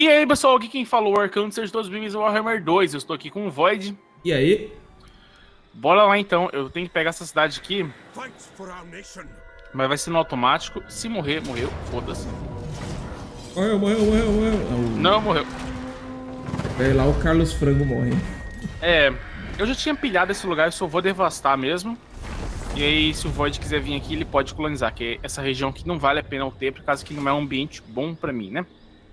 E aí, pessoal, aqui quem falou, Arcano, sejam todos bem-vindos ao Warhammer 2. Eu estou aqui com o Void. E aí? Bora lá então, eu tenho que pegar essa cidade aqui. Mas vai ser no automático. Se morrer, morreu. Foda-se. Morreu. Não, morreu. Aí lá o Carlos Frango morre. É, eu já tinha pilhado esse lugar, eu só vou devastar mesmo. E aí, se o Void quiser vir aqui, ele pode colonizar. Que essa região aqui não vale a pena eu ter, por causa que não é um ambiente bom pra mim, né?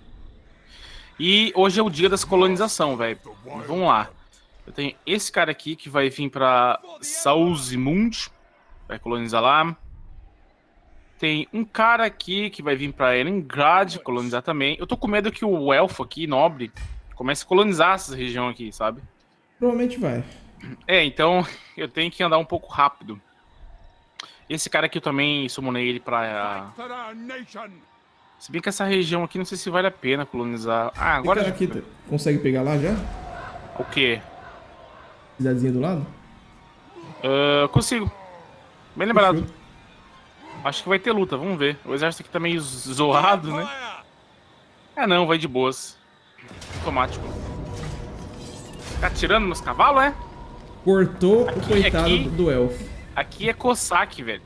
E hoje é o dia das colonização, velho. Vamos lá. Eu tenho esse cara aqui que vai vir pra Salzimund. Vai colonizar lá. Tem um cara aqui que vai vir pra Erengrad colonizar também. Eu tô com medo que o elfo aqui, nobre, comece a colonizar essa região aqui, sabe? Provavelmente vai. É, então eu tenho que andar um pouco rápido. Esse cara aqui eu também summonei ele pra... Se bem que essa região aqui não sei se vale a pena colonizar. Ah, agora... Esse cara aqui consegue pegar lá já? O quê? Cidadezinha do lado? Consigo. Bem lembrado. Fechou. Acho que vai ter luta, vamos ver. O exército aqui tá meio zoado, né? É não, vai de boas. Automático. Tá atirando nos cavalos, é? Cortou Aqui, o coitado aqui. do elfo. Aqui é Cossack, velho.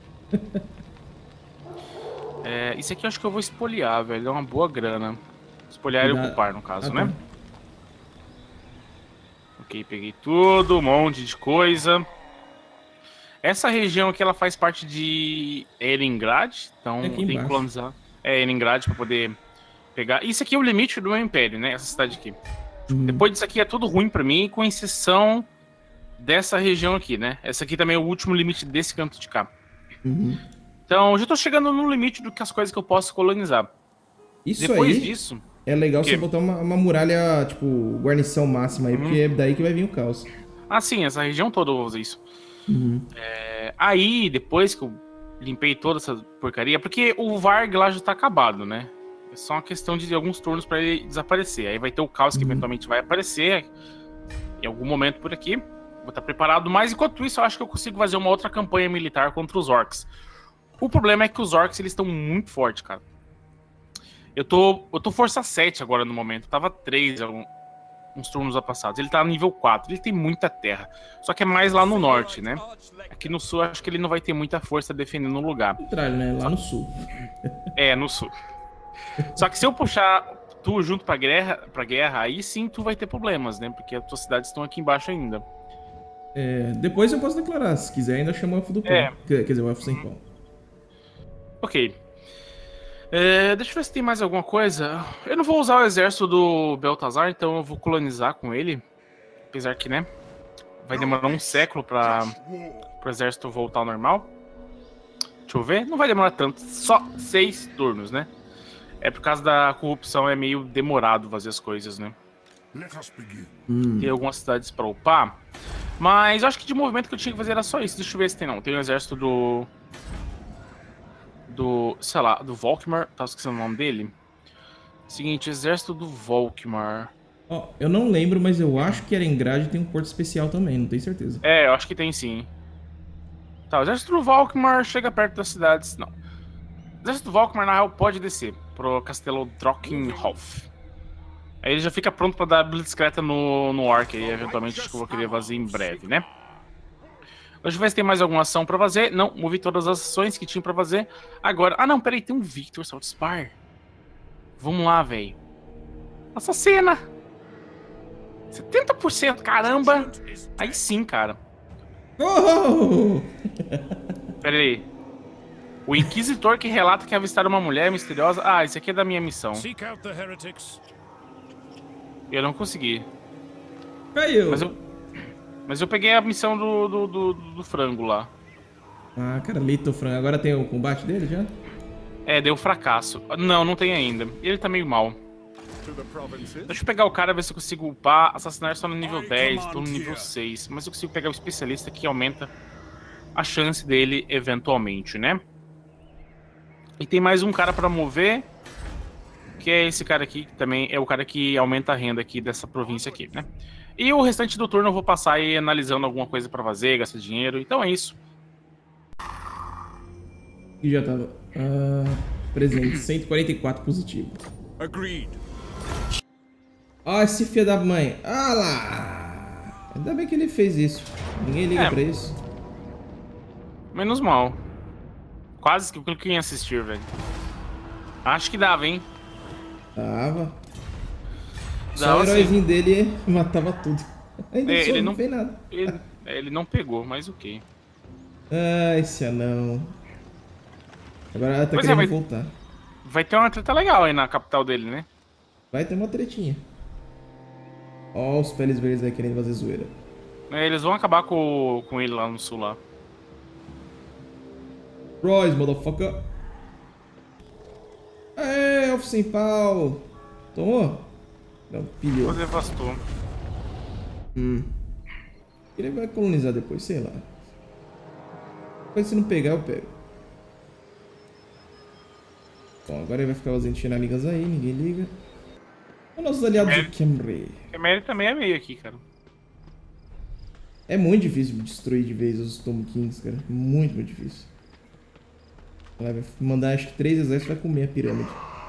Isso aqui eu acho que eu vou espoliar, velho. É uma boa grana. Espoliar e ocupar, no caso, né? Tá. Ok, peguei tudo, um monte de coisa. Essa região aqui, ela faz parte de Erengrad. Então tem que colonizar Erengrad pra poder pegar. Isso aqui é o limite do meu império, né? Essa cidade aqui. Depois disso aqui é tudo ruim pra mim, com exceção dessa região aqui, né? Essa aqui também é o último limite desse canto de cá. Então, já tô chegando no limite do que as coisas que eu posso colonizar. Isso Depois aí disso... é legal você botar uma muralha, tipo, guarnição máxima aí, porque é daí que vai vir o caos. Ah, sim, essa região toda eu vou fazer isso. Aí, depois que eu limpei toda essa porcaria... Porque o Varg lá já tá acabado, né? É só uma questão de alguns turnos pra ele desaparecer. Aí vai ter o caos que eventualmente vai aparecer em algum momento por aqui. Vou estar preparado, mas enquanto isso eu acho que eu consigo fazer uma outra campanha militar contra os orcs. O problema é que os orcs, eles estão muito fortes, cara. Eu tô força 7 agora no momento. Eu tava 3 uns turnos passados. Ele tá no nível 4. Ele tem muita terra. Só que é mais lá no norte, né? Aqui no sul eu acho que ele não vai ter muita força defendendo o lugar. Contrário, né? Lá no sul. É, no sul. Só que se eu puxar tu junto pra guerra, aí sim tu vai ter problemas, né? Porque as tuas cidades estão aqui embaixo ainda. Depois eu posso declarar. Se quiser, ainda chama o elfo do pão. Quer dizer, o elfo sem pão. Ok. Deixa eu ver se tem mais alguma coisa. Eu não vou usar o exército do Beltazar, então eu vou colonizar com ele. Apesar que, né? Vai demorar um século para o exército voltar ao normal. Deixa eu ver. Não vai demorar tanto. Só 6 turnos, né? É por causa da corrupção, é meio demorado fazer as coisas, né? Tem algumas cidades para upar. Mas eu acho que de movimento que eu tinha que fazer era só isso. Deixa eu ver se tem não. Tem o exército sei lá, do Volkmar. Tava esquecendo o nome dele. Seguinte, exército do Volkmar. Ó, eu não lembro, mas eu acho que Erengrad tem um porto especial também, não tenho certeza. Eu acho que tem sim. Tá, o exército do Volkmar chega perto das cidades. Não. O exército do Volkmar, na real, pode descer pro castelo Drockenhof. Aí ele já fica pronto pra dar blitzcreta no Orc aí, eventualmente, acho que eu vou querer fazer em breve, né? Deixa eu ver se tem mais alguma ação pra fazer. Não, movi todas as ações que tinha pra fazer. Agora... Ah, não, peraí, tem um Victor Saltspar. Vamos lá, velho. Assassina! 70%, caramba! Aí sim, cara. Peraí. O Inquisitor que relata que avistaram uma mulher misteriosa... Ah, esse aqui é da minha missão. Eu não consegui. Caiu! Mas eu peguei a missão do frango lá. Ah, cara, Lito Frango. Agora tem o combate dele já? Deu fracasso. Não tem ainda. Ele tá meio mal. Deixa eu pegar o cara, ver se eu consigo upar. Assassinar só no nível 10, tô no nível 6. Mas eu consigo pegar o especialista que aumenta a chance dele eventualmente, né? E tem mais um cara pra mover. Que é esse cara aqui, que também é o cara que aumenta a renda aqui dessa província aqui, né? E o restante do turno eu vou passar aí analisando alguma coisa pra fazer, gastar dinheiro. Então é isso. E já tava. Presente, 144 positivo. Ó, esse filho da mãe. Ah lá. Ainda bem que ele fez isso. Ninguém liga pra isso. Menos mal. Quase que eu cliquei em assistir, velho. Acho que dava, hein? Dava. Só Dava o heróizinho sim. dele matava tudo. Ainda Ele não não, fez nada. ele não pegou, mas ok. Ah, esse anão. Agora ela tá Pois é, querendo voltar. vai ter uma treta legal aí na capital dele, né? Vai ter uma tretinha. Ó, os peles verdes aí querendo fazer zoeira. Eles vão acabar com ele lá no sul lá. Royce, motherfucker. Aê, elfo sem pau. Tomou? Não, pilhou. Depois devastou. Ele vai colonizar depois, sei lá. Depois se não pegar, eu pego. Bom, agora ele vai ficar fazendo shenanigans aí, ninguém liga. Os nossos aliados do Khemri. Khemri também é meio aqui, cara. É muito difícil destruir de vez os Tomb Kings, cara. Muito, muito difícil. Vai mandar acho que 3 exércitos vai comer a pirâmide.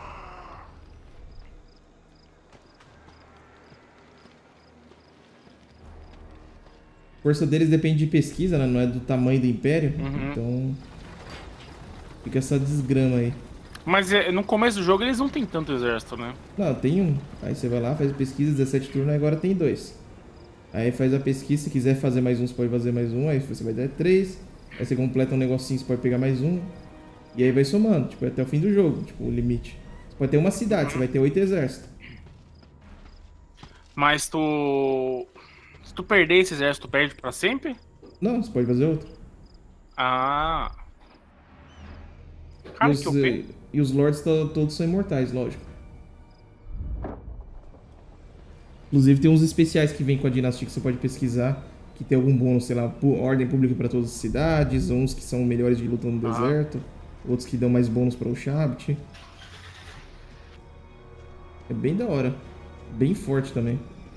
A força deles depende de pesquisa, né? Não é do tamanho do império. Então fica essa desgrama aí. Mas no começo do jogo eles não tem tanto exército, né? Não, tem um. Aí você vai lá, faz pesquisa, 17 turnos, agora tem 2. Aí faz a pesquisa, se quiser fazer mais um, você pode fazer mais um, aí você vai dar 3. Aí você completa um negocinho, você pode pegar mais um. E aí vai somando, tipo, até o fim do jogo, tipo, o limite. Você pode ter uma cidade, você vai ter 8 exércitos. Mas se tu perder esse exército, tu perde pra sempre? Não, você pode fazer outro. Ah. Cara, que OP. E os lords todos são imortais, lógico. Inclusive tem uns especiais que vem com a dinastia que você pode pesquisar, que tem algum bônus, sei lá, ordem pública para todas as cidades, uns que são melhores de luta no deserto, outros que dão mais bônus para o Shabbat. É bem da hora. Bem forte também.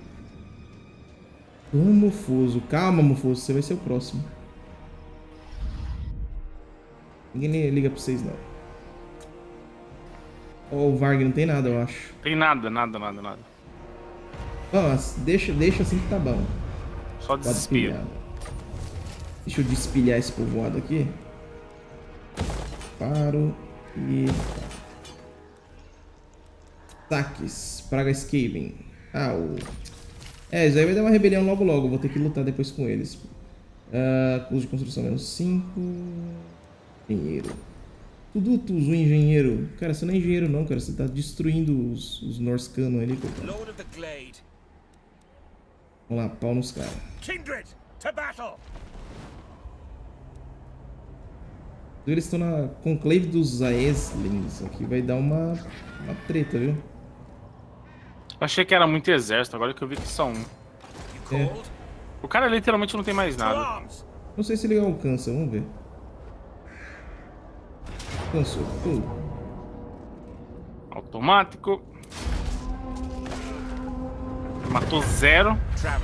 Mufuso. Calma, Mufuso, você vai ser o próximo. Ninguém nem liga pra vocês, não. Ó, o Varg não tem nada, eu acho. Tem nada. Nossa, deixa assim que tá bom. Só desespero. Deixa eu despilhar esse povoado aqui. Paro e... Saques. Praga Skaven. Isso aí vai dar uma rebelião logo. Vou ter que lutar depois com eles. Custo de construção menos 5. Engenheiro. Tudutus, o engenheiro. Cara, você não é engenheiro não, cara. Você tá destruindo os Norscanos ali, cara. Vamos lá, pau nos caras. Eles estão na conclave dos Aeslings. Aqui vai dar uma treta, viu? Achei que era muito exército, agora que eu vi que só um. O cara literalmente não tem mais nada. Não sei se ele alcança, vamos ver. Alcançou tudo. Automático. Matou 0.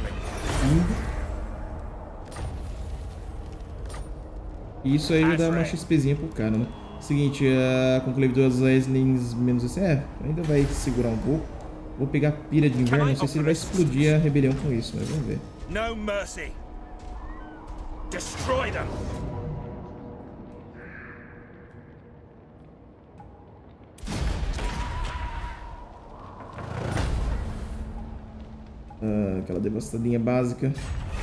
E isso aí dá uma XPzinha pro cara, né? Seguinte, a conclave dos Aeslings menos assim. Ainda vai segurar um pouco. Vou pegar a pira de inverno, não sei se ele vai explodir a rebelião com isso, mas vamos ver. No mercy. Destroy them. Aquela devastadinha básica.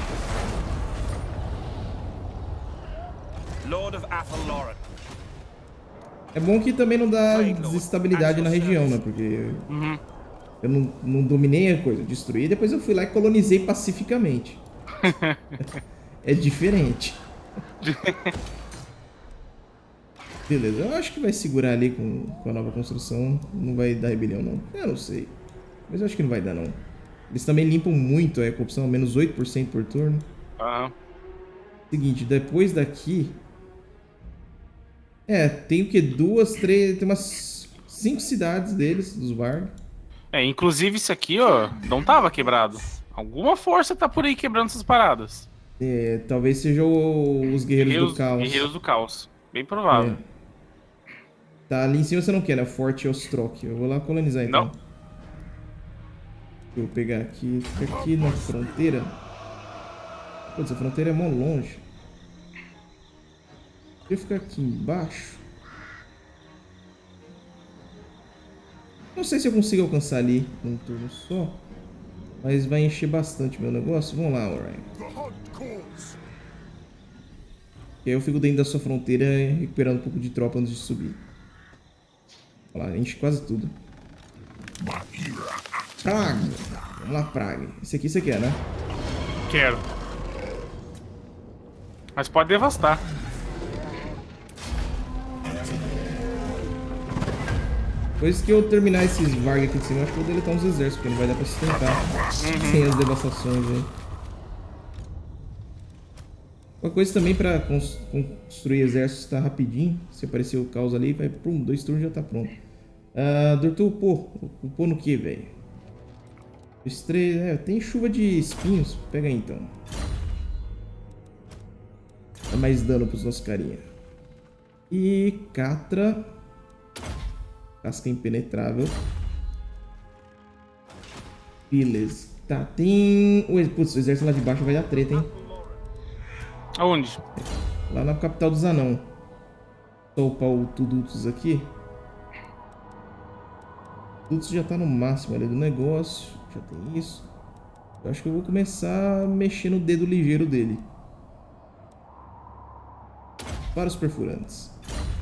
Lord of Athaloran. É bom que também não dá desestabilidade na região, né? Porque eu não dominei a coisa, destruí, depois eu fui lá e colonizei pacificamente. É diferente. Beleza, eu acho que vai segurar ali com a nova construção. Não vai dar rebelião, não. Eu não sei. Mas eu acho que não vai dar, não. Eles também limpam muito a corrupção, menos 8% por turno. Seguinte, depois daqui... tem o que? 2, 3... Tem umas 5 cidades deles, dos Varg. Inclusive isso aqui, ó, não tava quebrado. Alguma força tá por aí quebrando essas paradas. Talvez sejam os Guerreiros do Caos. Guerreiros do Caos. Bem provável. Tá, ali em cima você não quer, né? Forte Ostrok. Eu vou lá colonizar então. Eu vou pegar aqui, fica aqui na fronteira. Putz, a fronteira é mó longe. Eu ficar aqui embaixo. Não sei se eu consigo alcançar ali num turno só. Mas vai encher bastante meu negócio. Vamos lá, Orion. E aí eu fico dentro da sua fronteira recuperando um pouco de tropa antes de subir. Olha lá, enche quase tudo. Praga! Vamos lá, Praga. Esse aqui você quer, né? Quero. Mas pode devastar. Depois que eu terminar esses Varg aqui de cima, eu acho que eu vou deletar uns exércitos, porque não vai dar pra sustentar sem as devastações aí. Uma coisa também pra construir exércitos tá rapidinho. Se aparecer o caos ali, vai pum, 2 turnos já tá pronto. Doutor, upou no que, velho? 2, 3, tem chuva de espinhos. Pega aí então. Dá mais dano pros nossos carinha. E Catra. Casca impenetrável. Beleza. Tá, tem... Putz, o exército lá de baixo vai dar treta, hein? Aonde? Lá na capital dos anão. Só upar o Tudutus aqui. O Tudutus já tá no máximo ali do negócio. Já tem isso. Eu acho que eu vou começar a mexer no dedo ligeiro dele. Para os perfurantes.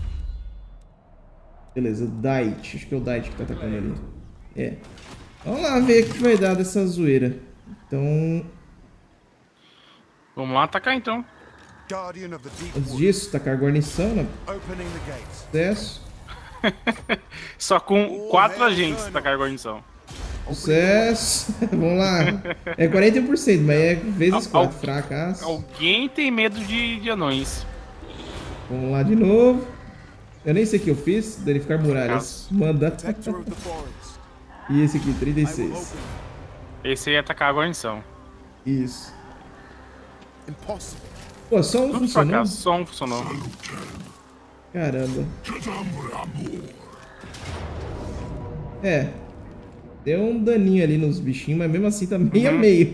Beleza, Dite. Acho que é o Dite que tá atacando ali. É. Vamos lá ver o que vai dar dessa zoeira. Então... Vamos lá atacar então. Antes disso, tacar a guarnição, né? Sucesso. Só com 4 agentes tacar a guarnição. Sucesso. Vamos lá. É 41%, mas é vezes 4. Fracasso. Alguém tem medo de anões. Vamos lá de novo. Eu nem sei o que eu fiz. Danificar muralhas. Manda. E esse aqui, 36. Esse aí é atacar a guarnição. Isso. Pô, só um funcionou? Só um funcionou. Caramba. É. Deu um daninho ali nos bichinhos, mas mesmo assim tá meio a meio.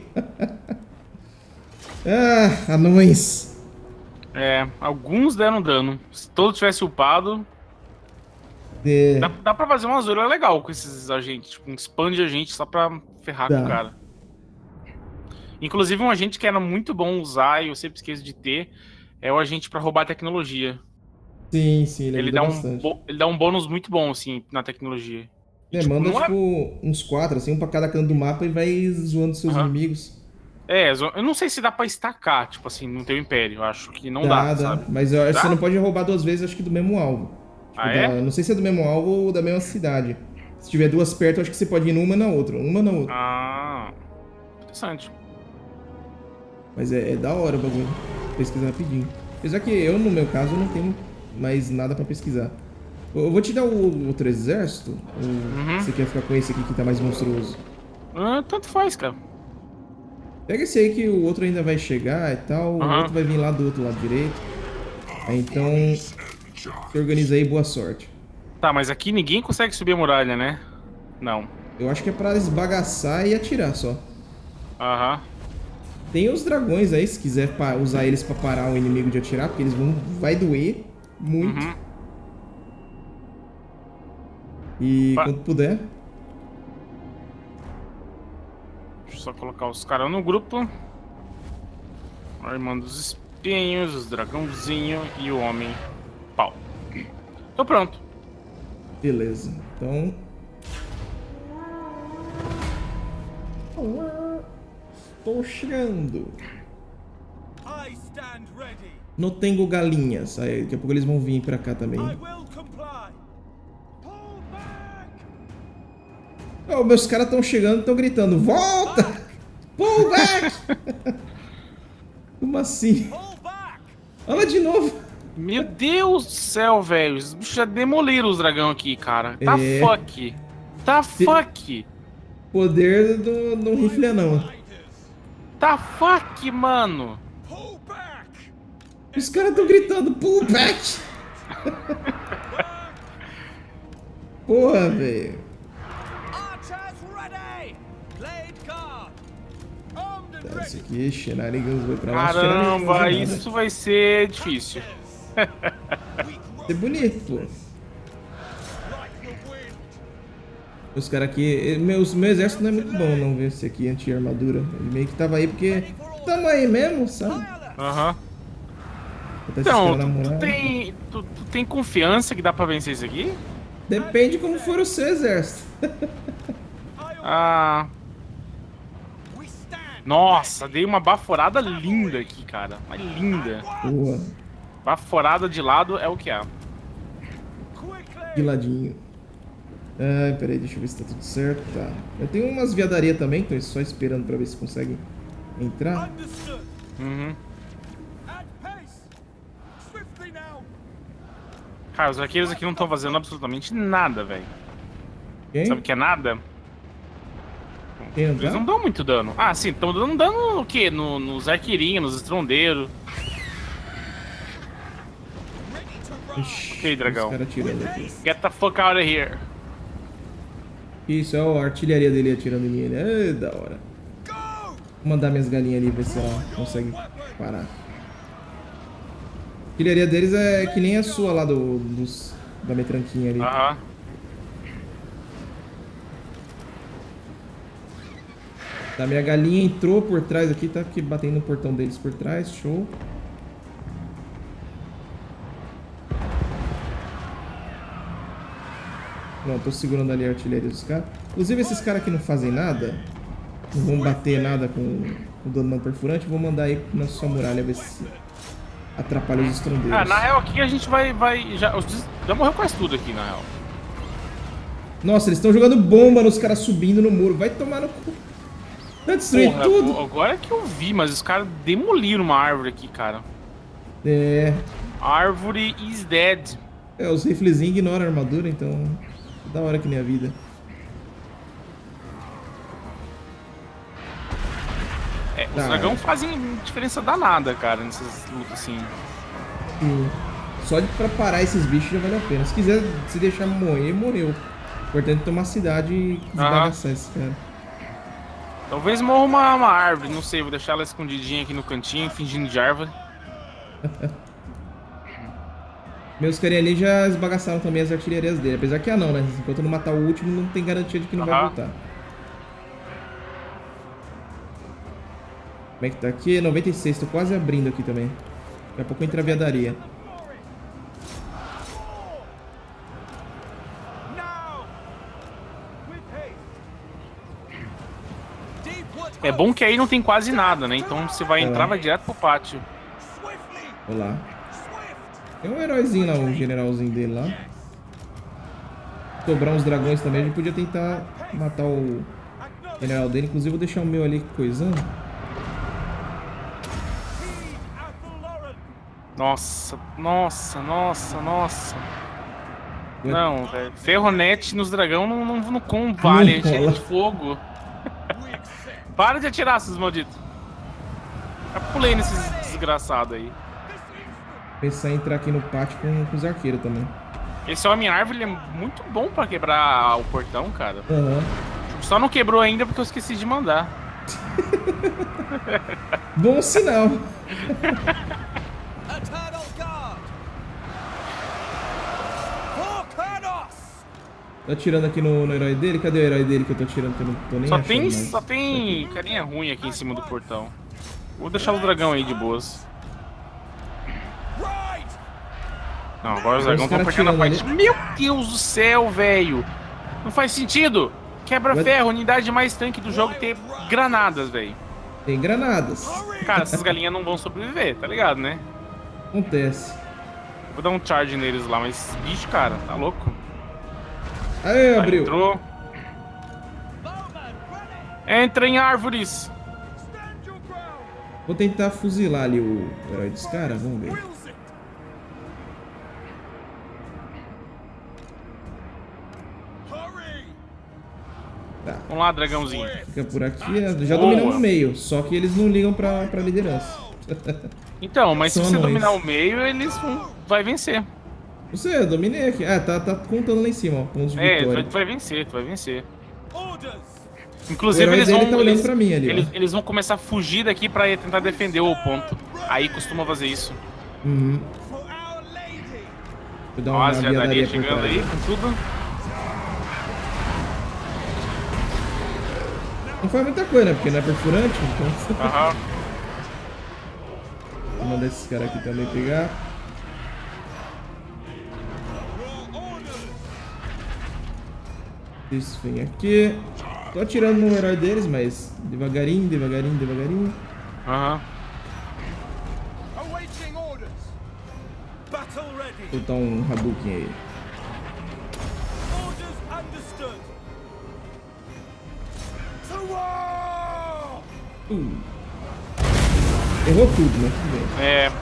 Anões. É, alguns deram dano. Se todos tivessem upado... É. Dá pra fazer uma zoeira legal com esses agentes. Tipo, expande a gente só pra ferrar com o cara. Inclusive, um agente que era muito bom usar, e eu sempre esqueço de ter, é o agente pra roubar tecnologia. Sim, sim, ele dá bastante. Ele dá um bônus muito bom, assim, na tecnologia. E, manda, uns 4, assim, um pra cada canto do mapa e vai zoando seus inimigos. Eu não sei se dá pra estacar, tipo assim, no teu império. Eu acho que não dá, sabe? Mas eu acho que você não pode roubar 2 vezes, acho que do mesmo alvo. Tipo, não sei se é do mesmo alvo ou da mesma cidade. Se tiver 2 perto, eu acho que você pode ir numa na outra. Interessante. Mas é da hora o bagulho. Pesquisar rapidinho. Apesar que eu, no meu caso, não tenho mais nada pra pesquisar. Eu vou te dar o outro exército. Ou você quer ficar com esse aqui que tá mais monstruoso? Tanto faz, cara. Pega esse aí que o outro ainda vai chegar e tal. O outro vai vir lá do outro lado direito. Então, se organiza aí, boa sorte. Tá, mas aqui ninguém consegue subir a muralha, né? Não. Eu acho que é pra esbagaçar e atirar só. Tem os dragões aí, se quiser usar eles pra parar o inimigo de atirar, porque eles vai doer muito. E quando puder. Deixa eu só colocar os caras no grupo. Armando os espinhos, os dragãozinhos e o homem pau. Tô pronto. Beleza, então... Estou chegando. Não tenho galinhas. Aí, daqui a pouco eles vão vir pra cá também. Oh, meus caras estão chegando e estão gritando: volta! Pull back! Como assim? Olha de novo. Meu Deus do céu, velho. Os bichos já demoliram os dragão aqui, cara. Tá fuck. Tá fuck. Poder do rifle não. Tá fuck, mano. Os caras estão gritando: pull back! Porra, velho. Tá, esse aqui, Shenanigans vai pra lá. Caramba, isso vai ser difícil. É bonito, pô. Os caras aqui... Meu exército não é muito bom, não, ver esse aqui anti-armadura. Ele meio que tava aí porque... Tamo aí mesmo, sabe? Aham. Então, tu tem confiança que dá pra vencer isso aqui? Depende como for o seu exército. Ah... Nossa, dei uma baforada linda aqui, cara. Uma linda. Boa. Baforada de lado é o que há. De ladinho. Ai, peraí, deixa eu ver se tá tudo certo. Tá. Eu tenho umas viadarias também, tô só esperando pra ver se consegue entrar. Uhum. Cara, os arqueiros aqui não estão fazendo absolutamente nada, velho. Sabe o que é nada? Eles não dão muito dano. Ah, sim, estão dando dano no quê? Nos arqueirinhos, nos estrondeiros. Ok, dragão. Get the fuck out of here. Isso, é a artilharia dele atirando em mim. É da hora. Vou mandar minhas galinhas ali, ver se ela consegue parar. A artilharia deles é que nem a sua lá da metranquinha ali. Aham. Tá, minha galinha entrou por trás aqui, tá? Porque batendo no portão deles por trás, show. Não, tô segurando ali a artilharia dos caras. Inclusive esses caras aqui não fazem nada, não vão bater nada com o dano não perfurante, vou mandar aí na sua muralha ver se atrapalha os estrondeiros. Ah, na real aqui a gente vai já morreu quase tudo aqui, na real. Nossa, eles estão jogando bomba nos caras subindo no muro, vai tomar no cu. Vai destruir tudo. Agora que eu vi, mas os caras demoliram uma árvore aqui, cara. É. Árvore is dead. É, os riflezinhos ignoram a armadura, então... Da hora que nem a vida. É, os dragões fazem diferença danada, cara, nessas lutas assim. Sim. Só pra parar esses bichos já vale a pena. Se quiser se deixar morrer, morreu. O importante é tomar a cidade e desbagaçar esse cara. Talvez morra uma árvore, não sei, vou deixar ela escondidinha aqui no cantinho, fingindo de árvore. Meus carinha ali já esbagaçaram também as artilharias dele, apesar que não, né? Enquanto não matar o último, não tem garantia de que não vai voltar. Como é que tá aqui? 96, tô quase abrindo aqui também. Daqui a pouco entra a viadaria. É bom que aí não tem quase nada, né? Então você vai entrar, vai direto pro pátio. Olha lá. Tem um heróizinho lá, um generalzinho dele lá. Sobrar uns dragões também, a gente podia tentar matar o general dele. Inclusive vou deixar o meu ali coisando. Nossa, nossa, nossa, nossa. Não, velho. Ferronete nos dragão não vale, a gente é de fogo. Para de atirar, seus malditos. Já pulei nesses desgraçados aí. Pensar em entrar aqui no pátio com os arqueiros também. Esse Homem-Árvore é muito bom pra quebrar o portão, cara. Uhum. Só não quebrou ainda porque eu esqueci de mandar. Bom sinal. Tô atirando aqui no herói dele. Cadê o herói dele que eu tô atirando? Que eu não tô nem achando mais. Só tem carinha ruim aqui em cima do portão. Vou deixar o dragão aí de boas. Não, agora os dragões estão pegando a parte. Ali. Meu Deus do céu, velho! Não faz sentido! Quebra-ferro, unidade mais tanque do jogo ter granadas, velho. Tem granadas. Cara, essas galinhas não vão sobreviver, tá ligado, né? Acontece. Vou dar um charge neles lá, mas bicho, cara, tá louco? Aí, abriu. Entrou. Entra em árvores. Vou tentar fuzilar ali o herói dos caras, vamos ver. Tá. Vamos lá, dragãozinho. Fica por aqui, já dominamos o meio, só que eles não ligam pra liderança. Então, mas se você dominar o meio, eles vai vencer. Você, eu dominei aqui. Ah, tá contando lá em cima, ó, pontos de vitória. Tu vai vencer, tu vai vencer. Inclusive, eles vão... Tá olhando pra mim ali, eles vão começar a fugir daqui pra tentar defender o ponto. Aí costuma fazer isso. Uhum. Vou dar uma aviadaria chegando aí com tudo. Não foi muita coisa, né? Porque não é perfurante, então... Aham. Vou mandar esses caras aqui também pegar. Isso vem aqui. Tô atirando no herói deles, mas devagarinho, devagarinho, devagarinho. Aham. Vou botar um Hadouken aí. Errou tudo, né? Tudo bem. É.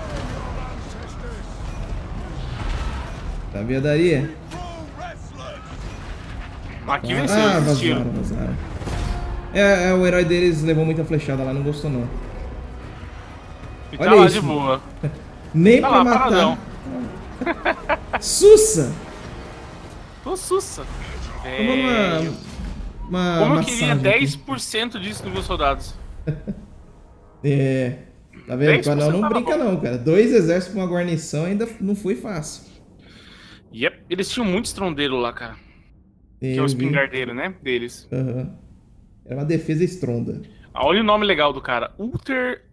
Tá, aviadaria. Aqui venceu, vazaram. O herói deles levou muita flechada lá, não gostou não. E tá lá de boa. Nem tá pra lá, matar. Paradão. Sussa! Tô sussa. Como eu queria 10% disso nos meus soldados. Tá vendo? Não brinca não, cara. 2 exércitos com uma guarnição ainda não foi fácil. Yep. Eles tinham muito estrondeiro lá, cara. Que é o espingardeiros, né? Deles. Uhum. Era uma defesa estronda. Olha o nome legal do cara. Ulter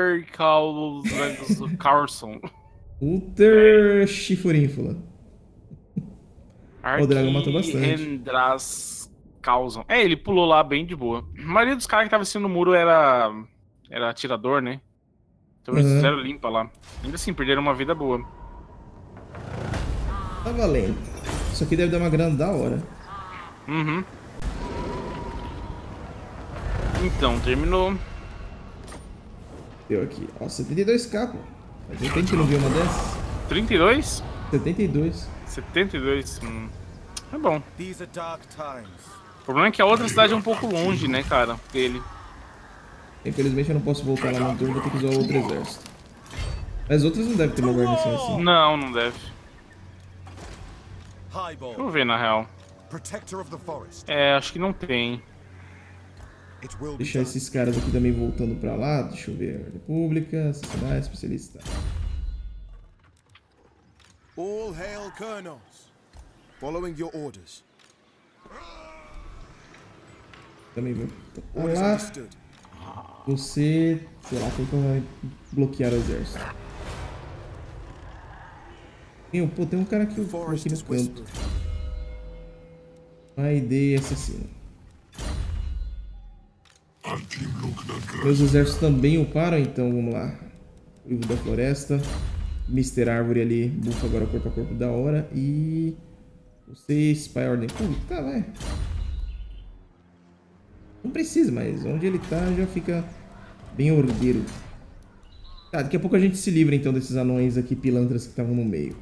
Carlson. Ulter Chifurinfula. O dragão matou bastante. Carlson. Ele pulou lá bem de boa. A maioria dos caras que tava assim no muro era atirador, né? Então eles fizeram limpa lá. Ainda assim, perderam uma vida boa. Tá valendo. Isso aqui deve dar uma grana da hora. Uhum. Então, terminou. Deu aqui. Ó, 72k, pô. Faz tempo que não viu uma dessas. 32? 72. 72. É bom. O problema é que a outra cidade é um pouco longe, né, cara, dele. Infelizmente eu não posso voltar lá no turno, vou ter que usar outro exército. As outras não devem ter uma guarnição assim. Não, não deve. Deixa eu ver, na real. Acho que não tem. Deixar esses caras aqui também voltando pra lá. Deixa eu ver. República, assassinar, especialista. All hail colonels. Following your orders. Também vou lá. Você, sei lá, quem que vai bloquear o exército. Pô, tem um cara aqui no canto. A ideia assassina. Meus exércitos também uparam, então vamos lá. Livro da floresta. Mr. Árvore ali, bufa agora corpo a corpo da hora. E... você, spy ordem. Puta, vai. Não precisa, mas onde ele tá já fica bem ordeiro. Tá, daqui a pouco a gente se livra então desses anões aqui, pilantras que estavam no meio.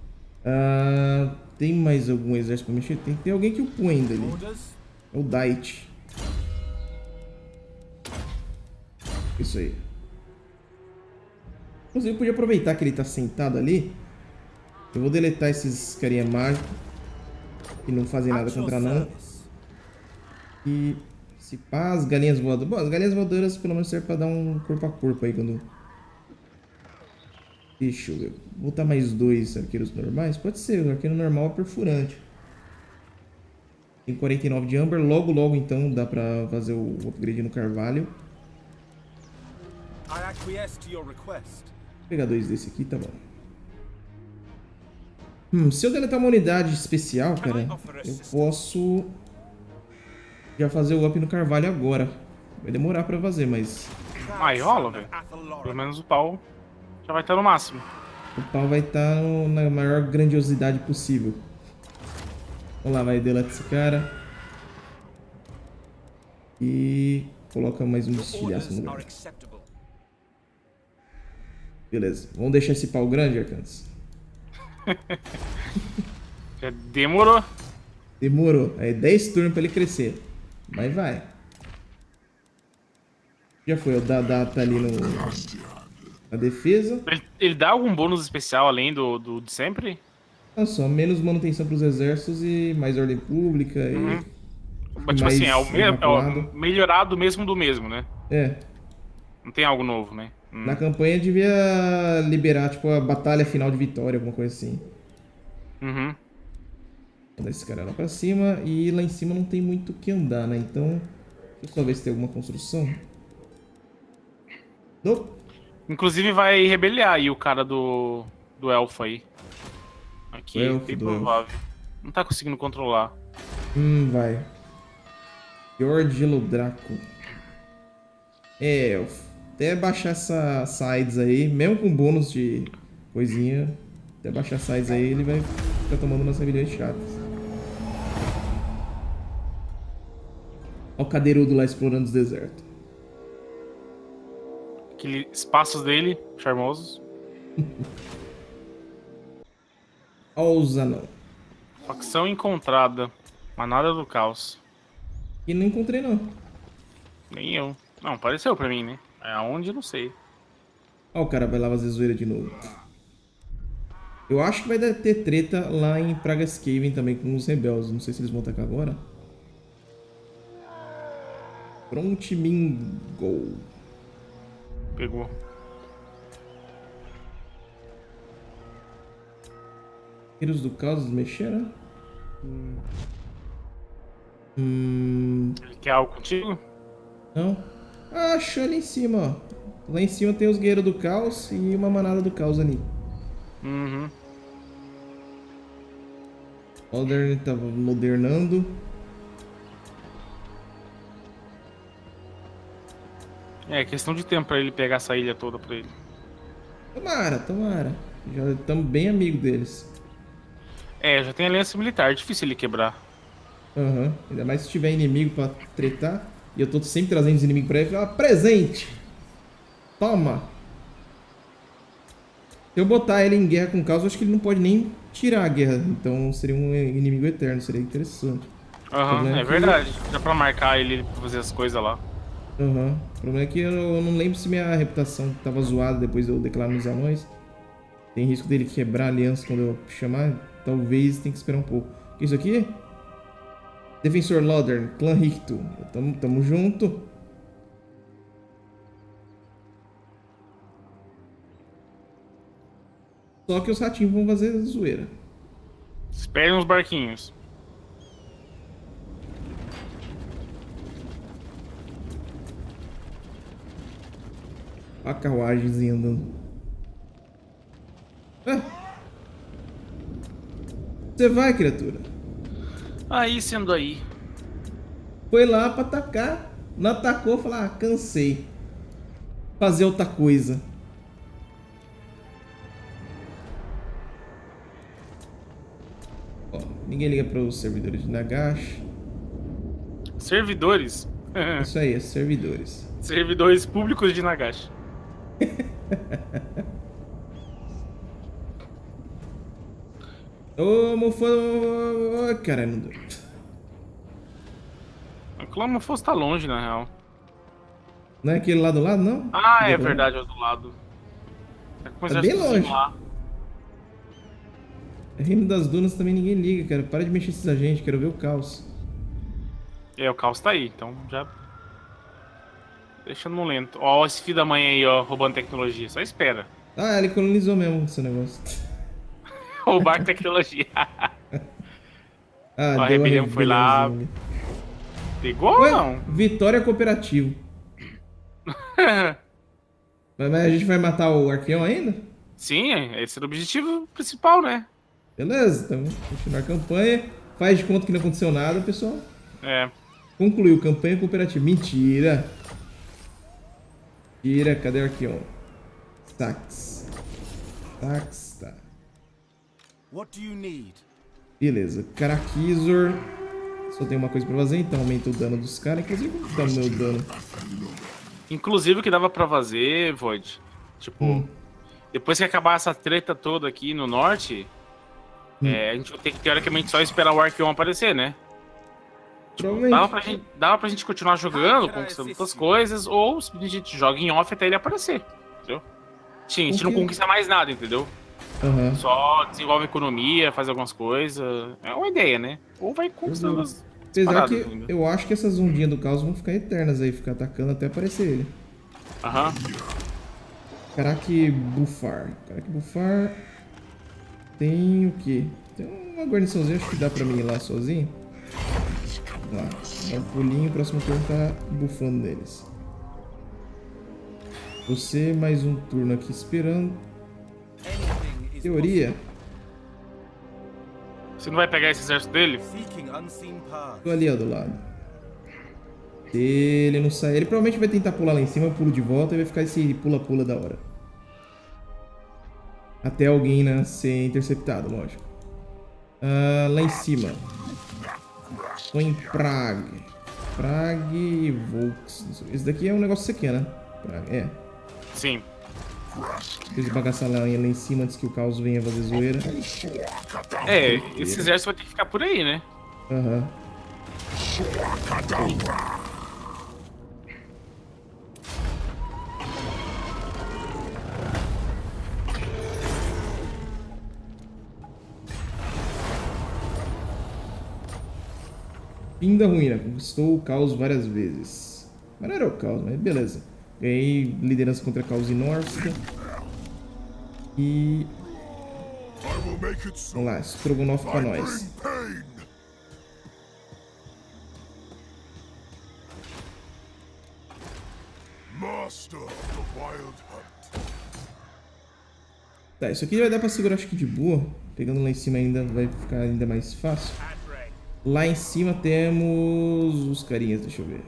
Tem mais algum exército pra mexer? Tem que ter alguém que upou ainda ali. É o Dait. Isso aí. Inclusive eu podia aproveitar que ele tá sentado ali. Eu vou deletar esses carinha mágicos que não fazem nada contra não. E se pá, as galinhas voadoras. Bom, as galinhas voadoras pelo menos servem pra dar um corpo a corpo aí quando... Deixa eu ver. Vou botar mais 2 arqueiros normais? Pode ser, o arqueiro normal é perfurante. Tem 49 de Amber. Logo então dá pra fazer o upgrade no Carvalho. Vou pegar 2 desse aqui, tá bom. Se eu deletar uma unidade especial, cara, eu posso já fazer o up no Carvalho agora. Vai demorar pra fazer, mas... Aí rola, velho. Pelo menos o pau já vai estar no máximo. O pau vai estar na maior grandiosidade possível. Vamos lá, vai deletar esse cara. E coloca mais um estilhaço no lugar. Beleza, vamos deixar esse pau grande, Arcanos? Já demorou. Demorou. Aí 10 turnos pra ele crescer. Mas vai. Já foi, o Dada tá ali na defesa. Ele dá algum bônus especial além do de sempre? Não, só menos manutenção pros exércitos e mais ordem pública e... Mas, tipo assim, é o melhorado mesmo do mesmo, né? É. Não tem algo novo, né? Na campanha devia liberar, tipo, a batalha final de vitória, alguma coisa assim. Uhum. Vou dar esse cara lá pra cima. E lá em cima não tem muito o que andar, né? Então, deixa eu só ver se tem alguma construção. Nope. Inclusive vai rebeliar aí o cara do elfo aí. Aqui, bem provável. Não tá conseguindo controlar. Vai. George Lodraco. Elfo. Até baixar essa sides aí, mesmo com bônus de coisinha, até baixar sides aí, ele vai ficar tomando umas rebeliões chatas. Olha o cadeirudo lá explorando os desertos. Aqueles espaços dele, charmosos. Olha os anão. Facção encontrada. Manada do caos. E não encontrei não. Nem eu. Não, apareceu pra mim, né? É aonde, não sei. Ó, o cara vai lá fazer zoeira de novo. Eu acho que vai ter treta lá em Pragascaven também com os rebeldes. Não sei se eles vão atacar agora. Frontmingo. Pegou. Guerreiros do Caos mexeram? Ele quer algo contigo? Não. Ah, achou ali em cima, ó. Lá em cima tem os Guerreiros do Caos e uma manada do Caos ali. Uhum. Modern tava modernando. É questão de tempo pra ele pegar essa ilha toda pra ele. Tomara, tomara. Já estamos bem amigos deles. É, já tem aliança militar, difícil ele quebrar. Aham. Ainda mais se tiver inimigo pra tretar. E eu tô sempre trazendo os inimigos pra ele. Ah, presente! Toma! Se eu botar ele em guerra com o Caos, eu acho que ele não pode nem tirar a guerra. Então seria um inimigo eterno, seria interessante. Aham, é verdade. Dá pra marcar ele pra fazer as coisas lá. Aham. O problema é que eu não lembro se minha reputação tava zoada depois de eu declarar nos anões. Tem risco dele quebrar a aliança quando eu chamar. Talvez tem que esperar um pouco. O que é isso aqui? Defensor Lothern, Clã Ricto. Tamo junto. Só que os ratinhos vão fazer zoeira. Espere uns barquinhos. Olha a carruagemzinha andando. Você vai, criatura. Aí, sendo aí. Foi lá pra atacar. Não atacou, falou, ah, cansei. Fazer outra coisa. Ó, ninguém liga para os servidores de Nagash. Servidores? Isso aí, servidores. Servidores públicos de Nagash. Ô, mofano. Caralho, não deu. O clã Mofos tá longe, na real. Não é aquele lá do lado, não? Ah, é verdade, é do lado. Tá bem longe. Lá. Reino das Dunas também ninguém liga, cara. Para de mexer esses agentes, quero ver o caos. É, o caos tá aí, então já... Deixa no lento. Ó, esse filho da mãe aí, ó, roubando tecnologia. Só espera. Ah, ele colonizou mesmo esse negócio. Roubar tecnologia. Ah, a rebelião foi lá. Ali. Pegou ou não? Vitória cooperativo. Mas a gente vai matar o Arqueão ainda? Sim, esse é o objetivo principal, né? Beleza, então continuar a campanha. Faz de conta que não aconteceu nada, pessoal. É. Concluiu, campanha cooperativa. Mentira. Mentira, cadê o Arqueão? Sax. Sax, tá. What do you need? Beleza, Karakizor. Só tem uma coisa pra fazer, então aumenta o dano dos caras. Inclusive, como tá o meu dano? Inclusive, o que dava pra fazer, Void, tipo, depois que acabar essa treta toda aqui no norte, a gente vai ter que, teoricamente, só esperar o Arqueon aparecer, né? Tipo, dava pra gente continuar jogando, conquistando outras coisas, ou a gente joga em off até ele aparecer, entendeu? Sim, a gente não conquista mais nada, entendeu? Só desenvolve economia, faz algumas coisas. É uma ideia, né? Ou vai conquistando Apesar que eu acho que essas ondinhas do caos vão ficar eternas aí, ficar atacando até aparecer ele. Aham. Caraca, bufar. Tem o quê? Tem uma guarniçãozinha, acho que dá pra mim ir lá sozinho. Lá, dá um pulinho, o próximo turno tá bufando neles. Você mais um turno aqui esperando. Teoria. Você não vai pegar esse exército dele? Tô ali, ó, do lado. Se ele não sair, ele provavelmente vai tentar pular lá em cima, eu pulo de volta e vai ficar esse pula-pula da hora. Até alguém, né, ser interceptado, lógico. Lá em cima. Tô em Prague. Prague e Volks. Esse daqui é um negócio que você quer, né? Prague, é. Sim. Deixa eu bagaçar lá em cima antes que o caos venha fazer zoeira. É, esse exército vai ter que ficar por aí, né? Aham. Fim da ruína. Conquistou o caos várias vezes. Mas não era o caos, mas beleza. Ganhei liderança contra caos e Norska. E... vamos lá, Strogonoff pra nós. Tá, isso aqui vai dar pra segurar acho que de boa. Pegando lá em cima ainda vai ficar ainda mais fácil. Lá em cima temos os carinhas, deixa eu ver.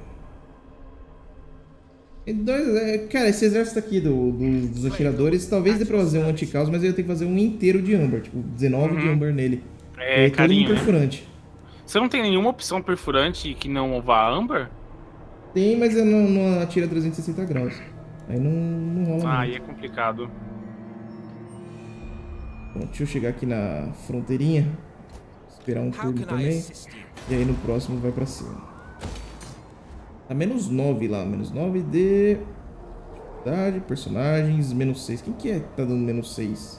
Cara, esse exército aqui dos atiradores, talvez dê pra fazer um anti-caos, mas eu ia ter que fazer um inteiro de âmbar, tipo 19 de âmbar nele. É, carinho, todo um perfurante. Né? Você não tem nenhuma opção perfurante que não vá âmbar? Tem, mas eu não atira 360 graus. Aí não rola Ah, aí é complicado. Bom, deixa eu chegar aqui na fronteirinha. Esperar um turno também. E aí no próximo vai pra cima. Tá menos 9 lá. Menos 9 de... dificuldade, personagens, menos 6. Quem que é que tá dando menos 6?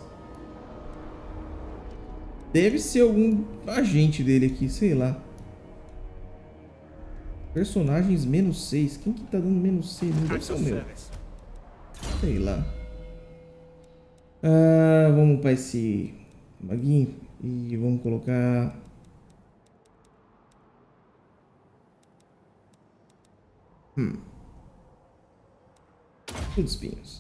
Deve ser algum agente dele aqui, sei lá. Personagens menos 6. Quem que tá dando menos 6? Não deve ser o meu. Sei lá. Vamos para esse maguinho e vamos colocar... Tudo espinhos.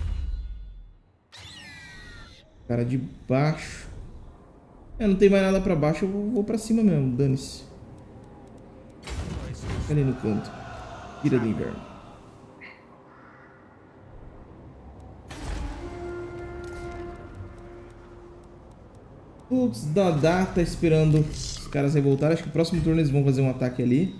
Cara de baixo. Não tem mais nada pra baixo, eu vou pra cima mesmo, dane-se. Fica ali no canto. Ira do inverno. Putz, Dadá tá esperando os caras revoltarem. Acho que o próximo turno eles vão fazer um ataque ali.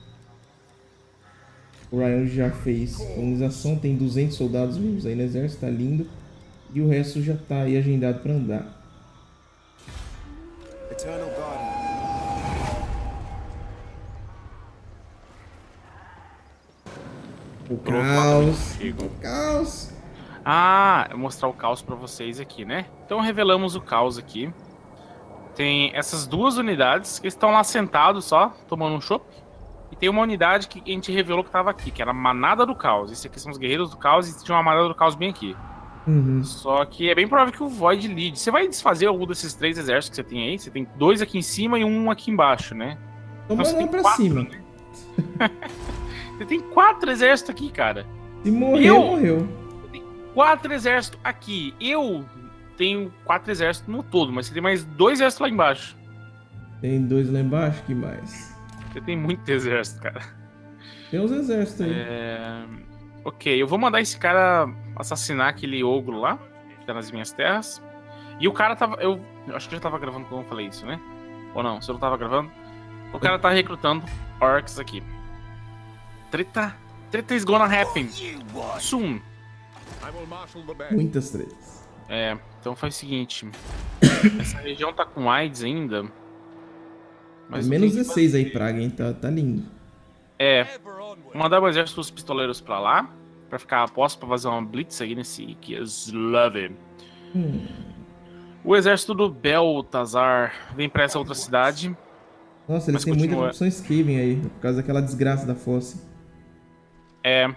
O Ryan já fez colonização, tem 200 soldados vivos aí no exército, tá lindo. E o resto já tá aí agendado pra andar. Eternal Guardian. O caos. O caos. Ah, eu vou mostrar o caos pra vocês aqui, né? Então revelamos o caos aqui. Tem essas duas unidades que estão lá sentados só, tomando um chopp. E tem uma unidade que a gente revelou que estava aqui, que era a Manada do Caos. Esse aqui são os Guerreiros do Caos e tinha uma Manada do Caos bem aqui. Só que é bem provável que o Void lead. Você vai desfazer algum desses 3 exércitos que você tem aí? Você tem 2 aqui em cima e 1 aqui embaixo, né? Então mandando pra 4, cima. Né? Você tem 4 exércitos aqui, cara. Se morreu, morreu. 4 exércitos aqui. Eu tenho 4 exércitos no todo, mas você tem mais 2 exércitos lá embaixo. Tem 2 lá embaixo? Que mais? Você tem muito exército, cara. Tem uns exércitos aí. Ok, eu vou mandar esse cara assassinar aquele ogro lá, que tá nas minhas terras. E o cara tava... Eu acho que eu já tava gravando quando eu falei isso, né? Ou não, se eu não tava gravando. O cara tá recrutando orcs aqui. Treta is gonna happen soon. Muitas tretas. Então faz o seguinte. Essa região tá com AIDS ainda. Mas menos 16 aí, Praga, hein? Tá lindo. Vou mandar o exército dos pistoleiros pra lá. Pra ficar a posto pra fazer uma blitz aí nesse Kieslave. O exército do Beltazar vem pra essa outra cidade. Nossa, eles têm muita opção Skaven aí, por causa daquela desgraça da fosse. É.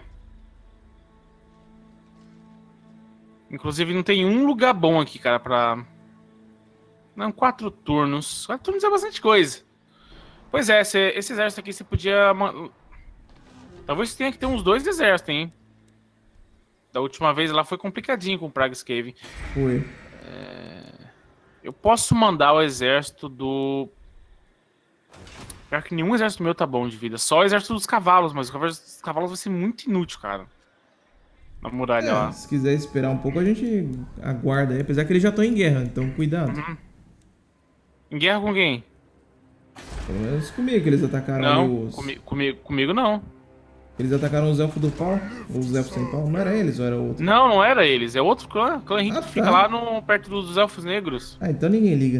Inclusive não tem um lugar bom aqui, cara, pra... Não, 4 turnos. 4 turnos é bastante coisa. Pois é, esse exército aqui você podia... Talvez você tenha que ter uns 2 exércitos, hein? Da última vez lá foi complicadinho com o Prague Skaven. Foi. Eu posso mandar o exército do... Pior que nenhum exército meu tá bom de vida. Só o exército dos cavalos, mas o exército dos cavalos vai ser muito inútil, cara. Na muralha lá. Se quiser esperar um pouco, a gente aguarda aí. Apesar que eles já estão em guerra, então cuidado. Uhum. Em guerra com quem? Pelo menos comigo que eles atacaram Não, os... comigo não. Eles atacaram os elfos do pau? Ou os elfos sem pau? Não era eles ou era outro? Não, não era eles. É outro clã. Clã Henrique tá. Fica lá perto dos elfos negros. Ah, então ninguém liga.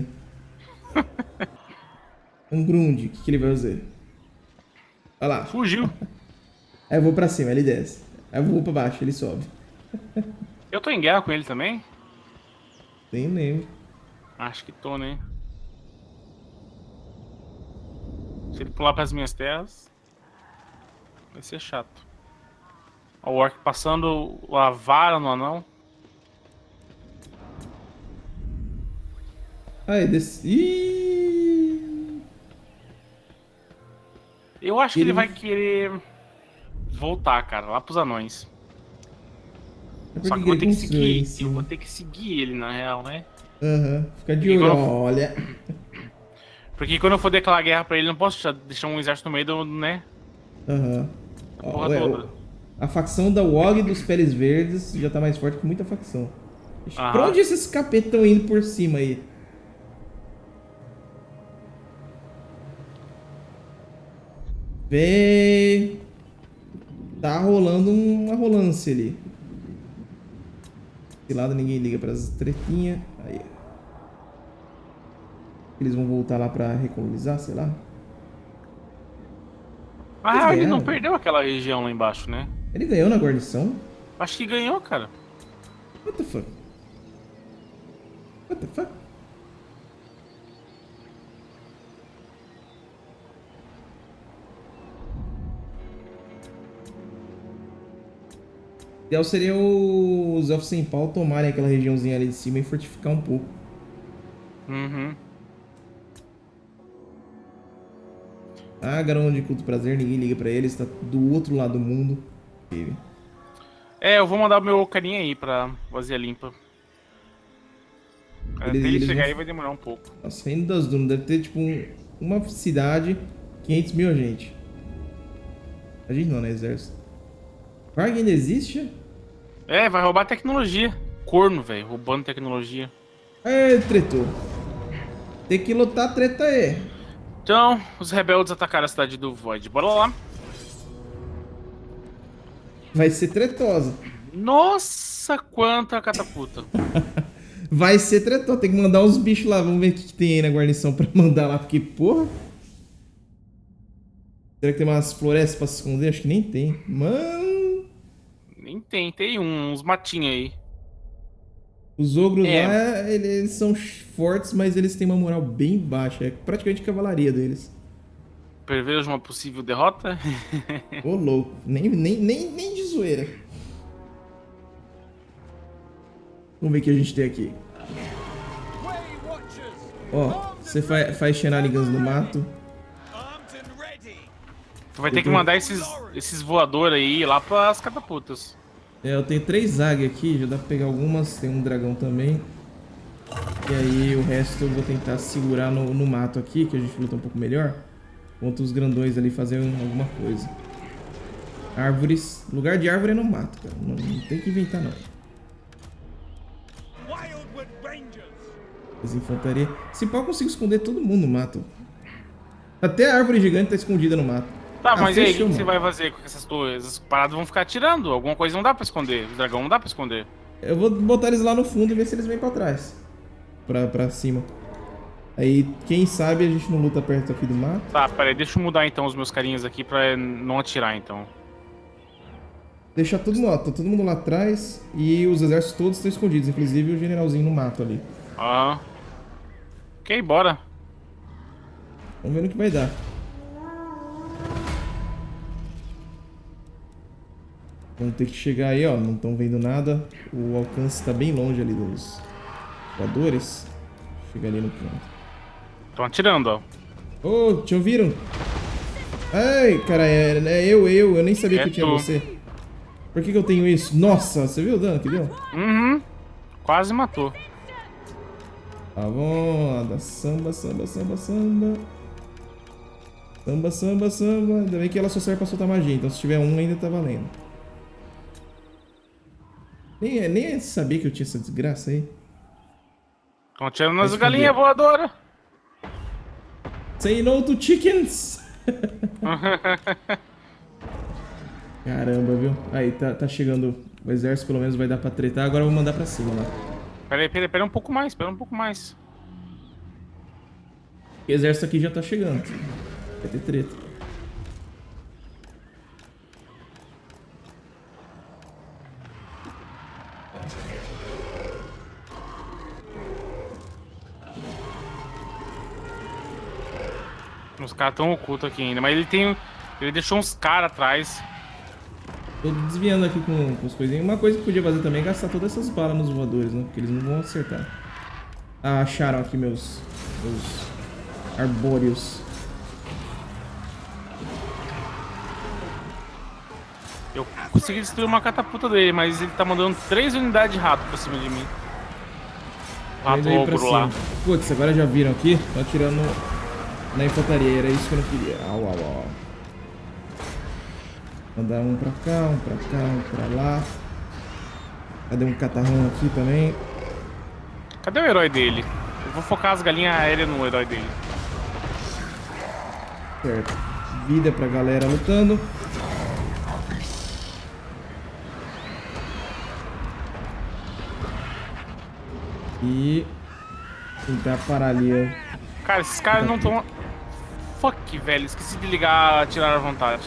Angrund, o que ele vai fazer? Olha lá. Fugiu. Aí eu vou pra cima, ele desce. Aí eu vou pra baixo, ele sobe. Eu tô em guerra com ele também? Nem lembro. Acho que tô, né? Se ele pular pras minhas terras, vai ser chato. Ó, o orc passando a vara no anão. Aí, desce. Ih! Eu acho que ele vai querer voltar, cara, lá pros anões. Só que eu vou ter que seguir. Eu vou ter que seguir ele, na real, né? Aham, fica de olho, olha. Porque quando eu for declarar guerra pra ele, não posso deixar um exército no meio do, né? Aham. Porra toda. A facção da WoG dos Peles Verdes já tá mais forte que muita facção. Pra onde esses capetas estão indo por cima aí? Vem. Tá rolando uma rolância ali. Desse lado ninguém liga pras tretinhas. Aí. Eles vão voltar lá pra recolonizar, sei lá. Ah, ele não perdeu aquela região lá embaixo, né? Ele ganhou na guarnição? Acho que ganhou, cara. What the fuck? What the fuck? O ideal seria os elfos sem pau tomarem aquela regiãozinha ali de cima e fortificar um pouco. Uhum. Ah, garão de culto prazer, ninguém liga pra eles, tá do outro lado do mundo. É, eu vou mandar o meu carinha aí pra fazer a limpa. Até ele chegar aí vai demorar um pouco. Nossa, Reino das Dunas deve ter tipo uma cidade, 500 mil agentes. A gente não, né? Exército. Varg ainda existe? É, vai roubar tecnologia. Corno, velho, roubando tecnologia. É, tretou. Tem que lutar, treta aí. Então, os rebeldes atacaram a cidade do Void. Bora lá. Vai ser tretosa. Nossa, quanta catapulta. Vai ser tretosa. Tem que mandar uns bichos lá. Vamos ver o que tem aí na guarnição pra mandar lá. Porque, porra. Será que tem umas florestas pra se esconder? Acho que nem tem. Mano. Nem tem. Tem uns matinhos aí. Os ogros lá, eles são fortes, mas eles têm uma moral bem baixa. É praticamente cavalaria deles. Prevejo uma possível derrota? Ô, louco. Nem de zoeira. Vamos ver o que a gente tem aqui. Ó, você faz shenanigans no mato. Tu vai ter que mandar esses voadores aí lá pras catapultas. É, eu tenho 3 águias aqui, já dá pra pegar algumas. Tem um dragão também. E aí o resto eu vou tentar segurar no mato aqui, que a gente luta um pouco melhor. Enquanto os grandões ali fazem alguma coisa. Árvores. Lugar de árvore é no mato, cara. Não tem que inventar, não. As infantaria. Se pau, eu consigo esconder todo mundo no mato. Até a árvore gigante tá escondida no mato. Tá, mas aí, o que você vai fazer com essas torres? Essas paradas vão ficar atirando. Alguma coisa não dá pra esconder. O dragão não dá pra esconder. Eu vou botar eles lá no fundo e ver se eles vêm pra trás. Pra cima. Aí, quem sabe a gente não luta perto aqui do mato. Tá, peraí, deixa eu mudar então os meus carinhas aqui pra não atirar, então. Deixar tudo lá, tá todo mundo lá atrás e os exércitos todos estão escondidos, inclusive o generalzinho no mato ali. Ok, bora. Vamos ver no que vai dar. Vamos ter que chegar aí, ó. Não estão vendo nada. O alcance tá bem longe ali dos voadores. Chega ali no canto. Estão atirando, ó. Ô, te ouviram? Ai, cara, eu nem sabia que eu tinha você. Por que eu tenho isso? Nossa, você viu o dano que deu? Uhum. Quase matou. Tá bom, dá samba, samba, samba, samba. Samba, samba, samba. Ainda bem que ela só serve pra soltar magia, então se tiver um ainda tá valendo. Nem sabia que eu tinha essa desgraça aí. Estão atirando nas galinhas voadoras. Say no to chickens! Caramba, viu? Aí, tá chegando o exército, pelo menos vai dar pra tretar. Agora eu vou mandar pra cima lá. Pera um pouco mais, O exército aqui já tá chegando. Vai ter treta. Os caras tão ocultos aqui ainda, mas ele deixou uns caras atrás. Tô desviando aqui com as coisinhas. Uma coisa que podia fazer também é gastar todas essas balas nos voadores, né? Porque eles não vão acertar. Ah, acharam aqui meus arbóreos. Eu consegui destruir uma catapulta dele, mas ele tá mandando 3 unidades de rato pra cima de mim. Rato ogro lá. Putz, agora já viram aqui? Tô atirando na infantaria, era isso que eu não queria. Au. Mandar um pra cá, um pra lá. Cadê um catarrão aqui também? Cadê o herói dele? Eu vou focar as galinhas aéreas no herói dele. Certo. Vida pra galera lutando. E tentar parar ali. Cara, esses caras não estão... Fuck, velho. Esqueci de ligar atirar à vontade.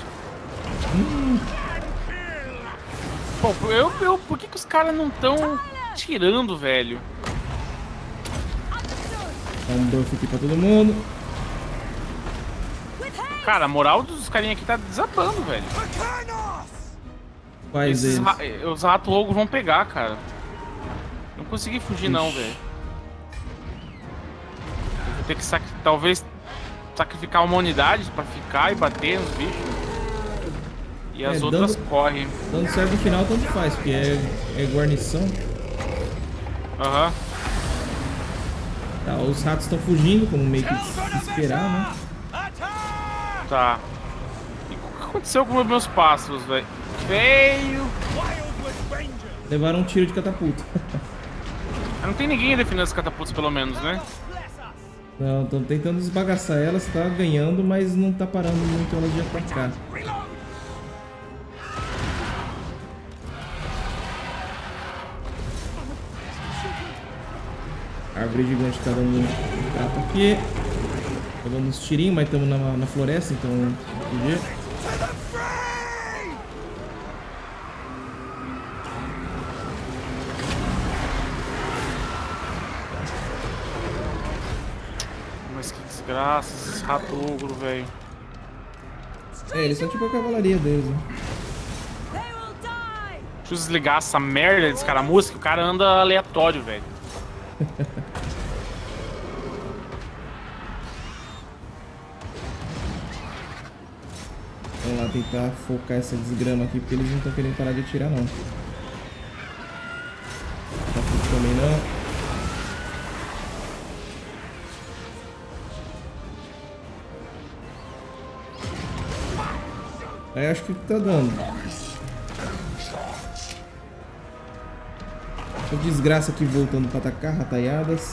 Pô, por que os caras não estão tirando, velho? Dá um buff aqui pra todo mundo. Cara, a moral dos carinha aqui tá desabando, velho. Quais eles? Os ratos ogros vão pegar, cara. Não consegui fugir não, velho. Vou ter que talvez sacrificar uma unidade pra ficar e bater nos bichos. E as outras correm. Dando certo no final, tanto faz, porque é guarnição. Aham. Tá, os ratos estão fugindo, como meio que se esperar, né? Tá. E o que aconteceu com os meus pássaros, velho? Feio. Levaram um tiro de catapulta. Não tem ninguém defendendo as catapultas, pelo menos, né? Não, estão tentando esbagaçar elas, tá ganhando, mas não tá parando muito elas de atacar. A árvore gigante tá dando um trato aqui. Tá dando uns tirinhos, mas estamos na floresta, então não podia. Mas que desgraça, esses ratos ogro, velho. Eles são tipo a cavalaria deles, né? Deixa eu desligar essa merda de escaramuça que o cara anda aleatório, velho. Vamos lá tentar focar essa desgrama aqui, porque eles não estão querendo parar de atirar, não. Tá também não. Aí acho que tá dando. Essa desgraça aqui voltando pra atacar, rataiadas.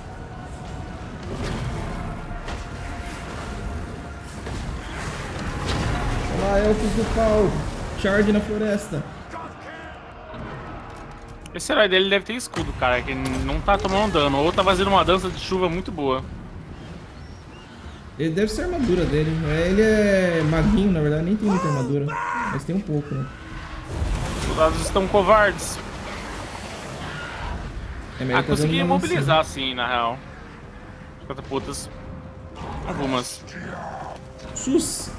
Olha lá, elfos do pau. Charge na floresta. Esse herói dele deve ter escudo, cara, que não tá tomando dano. Ou tá fazendo uma dança de chuva muito boa. Ele deve ser a armadura dele. Ele é maguinho, na verdade, nem tem muita armadura. Mas tem um pouco, né? Os soldados estão covardes. Tá consegui imobilizar assim, na real. As catapultas. Algumas. Sus!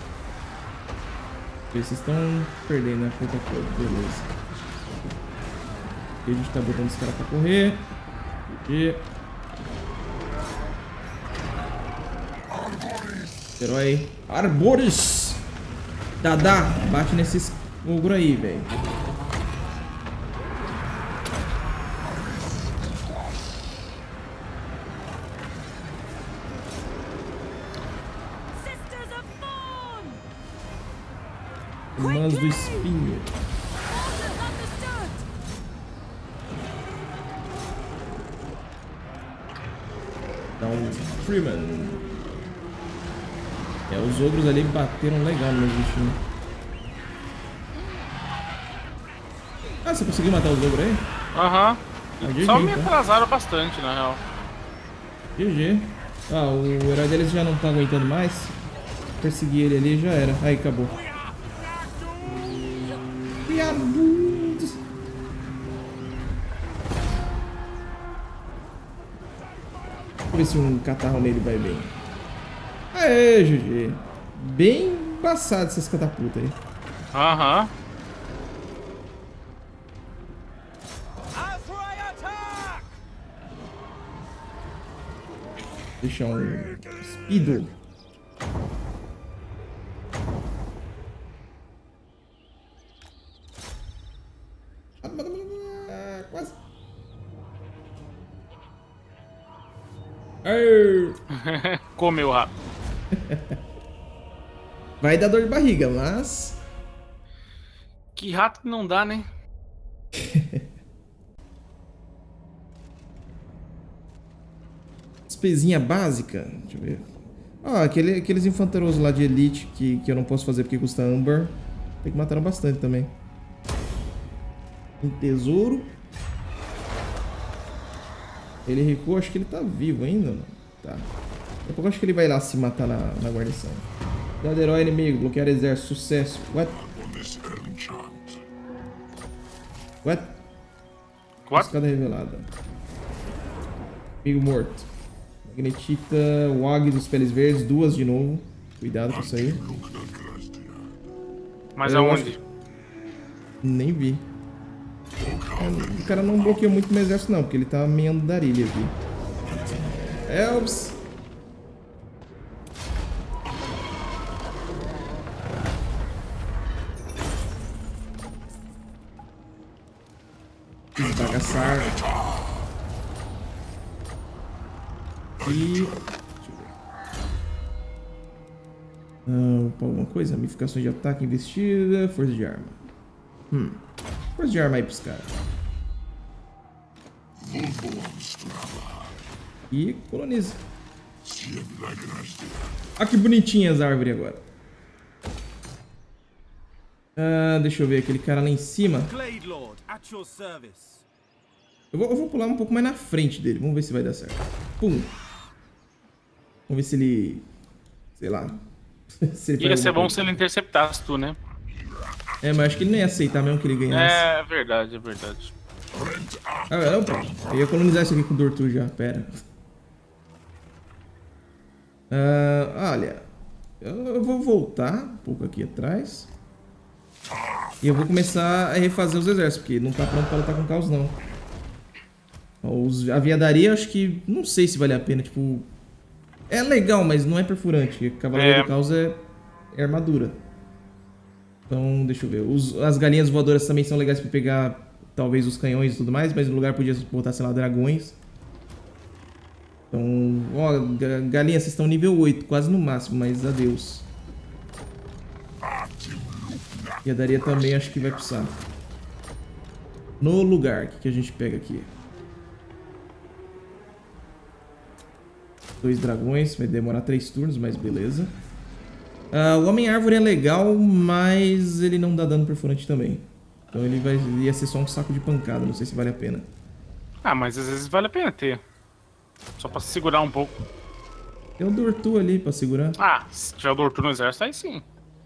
Vocês estão perdendo a pouca coisa, beleza. Aqui a gente tá botando esse cara pra correr. Aqui. Herói Arboris! Dada! Bate nesses ogro aí, velho. Irmãs do espinho. Então, Freeman. Os ogros ali bateram legal no meu bichinho. Ah, você conseguiu matar os ogros aí? Aham. GG, Só me então. atrasaram bastante, na real. GG. Ah, o herói deles já não tá aguentando mais. Persegui ele ali e já era. Aí, acabou. Piadudos. Vamos ver se um catarro nele vai bem. Aê, GG. Bem embaçado essas catapultas aí. Aham. Deixa um Speedo. Quase. Comeu rápido. Vai dar dor de barriga, mas... Que rato que não dá, né? Despesinha básica. Deixa eu ver. Ah, aqueles infanterosos lá de elite que eu não posso fazer porque custa âmbar. Tem que matar bastante também. Um tesouro. Ele recuou, acho que ele tá vivo ainda. Não? Tá. Daqui a pouco acho que ele vai lá se matar na guarnição. Dado herói inimigo, bloquear exército, sucesso. What? What? Escada revelada. Amigo morto. Magnetita, Wag dos peles verdes, duas de novo. Cuidado com isso aí. Mas aonde? Nem vi. O cara não bloqueou muito meu exército não, porque ele tá meio andarilha aqui. Elves! Esbagaçar. E... deixa eu ver. Opa, alguma coisa? Ramificações de ataque, investida, força de arma. Força de arma aí pros caras. E coloniza. Ah, que bonitinha as árvores agora. Deixa eu ver aquele cara lá em cima. Eu vou pular um pouco mais na frente dele. Vamos ver se vai dar certo. Pum. Vamos ver se ele... sei lá. Se ele ia ser bom se ele interceptasse tu, né? É, mas acho que ele nem ia aceitar mesmo que ele ganhasse. É verdade, é verdade. Não, pronto. Eu ia colonizar isso aqui com o Dortu já. Pera. Olha. Eu vou voltar um pouco aqui atrás. E eu vou começar a refazer os exércitos, porque não tá pronto pra lutar com o caos, não. A aviadaria, acho que... não sei se vale a pena, tipo... é legal, mas não é perfurante. Cavaleiro do Caos é armadura. Então, deixa eu ver. As galinhas voadoras também são legais pra pegar, talvez, os canhões e tudo mais, mas no lugar podia botar, sei lá, dragões. Então, ó, galinhas, vocês estão nível 8, quase no máximo, mas adeus. E a daria também, acho que vai pro saco. No lugar, o que a gente pega aqui? 2 dragões, vai demorar 3 turnos, mas beleza. O Homem-Árvore é legal, mas ele não dá dano perfurante também. Então ele ia ser só um saco de pancada, não sei se vale a pena. Ah, mas às vezes vale a pena ter. Só pra segurar um pouco. Tem o Dortu ali pra segurar. Ah, se tiver o Dortu no exército, aí sim.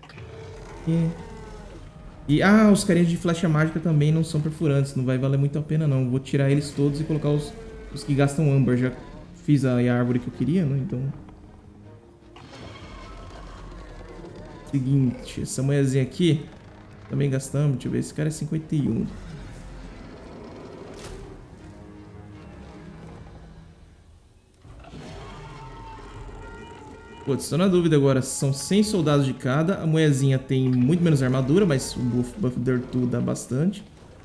Os carinhas de flecha mágica também não são perfurantes, não vai valer muito a pena não. Vou tirar eles todos e colocar os que gastam âmbar. Já fiz a árvore que eu queria, né? Então Seguinte, essa moedazinha aqui também gastamos, deixa eu ver, esse cara é 51. Putz, estou na dúvida agora, são 100 soldados de cada, a moezinha tem muito menos armadura, mas o buff Dirtu dá bastante.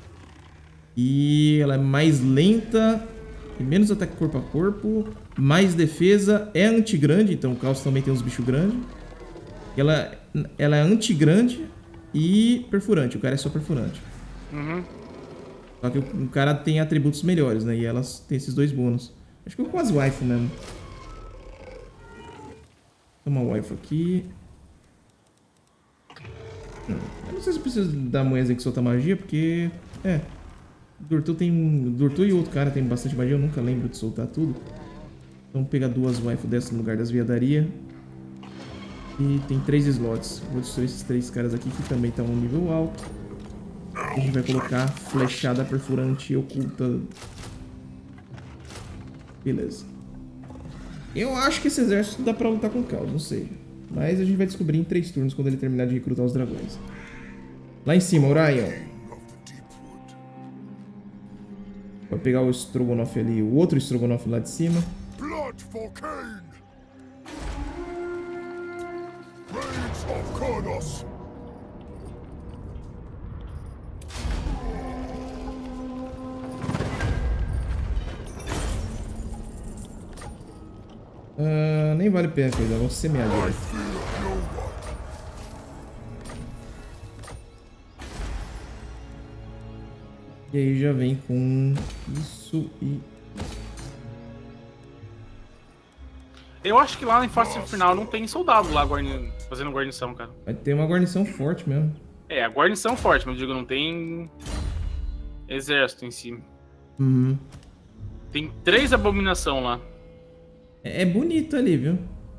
E ela é mais lenta, tem menos ataque corpo a corpo, mais defesa, é anti-grande, então o Caos também tem uns bichos grandes. Ela é anti-grande e perfurante, o cara é só perfurante. Uhum. Só que o cara tem atributos melhores, né? E elas têm esses dois bônus. Acho que eu vou com as waifu mesmo. Toma uma waifu aqui. Eu não sei se eu preciso da moeda que solta magia, porque... Dirtu e outro cara tem bastante magia, eu nunca lembro de soltar tudo. Então vou pegar duas waifu dessas no lugar das viadarias. E tem 3 slots. Vou destruir esses 3 caras aqui que também estão no nível alto. A gente vai colocar flechada perfurante oculta. Beleza. Eu acho que esse exército dá pra lutar com o Caos, não sei. Mas a gente vai descobrir em 3 turnos quando ele terminar de recrutar os dragões. Lá em cima, Orion. Vai pegar o Strogonoff ali, o outro Strogonoff lá de cima. Blood for Cain! Raids of Kurnos! Nem vale a pena coisa, vamos semear direto. E aí já vem com isso e... Eu acho que lá em Força Final não tem soldado lá fazendo guarnição, cara. Vai ter uma guarnição forte mesmo. É, a guarnição forte, mas eu digo, não tem exército em si. Uhum. Tem 3 abominação lá. É bonito ali, viu?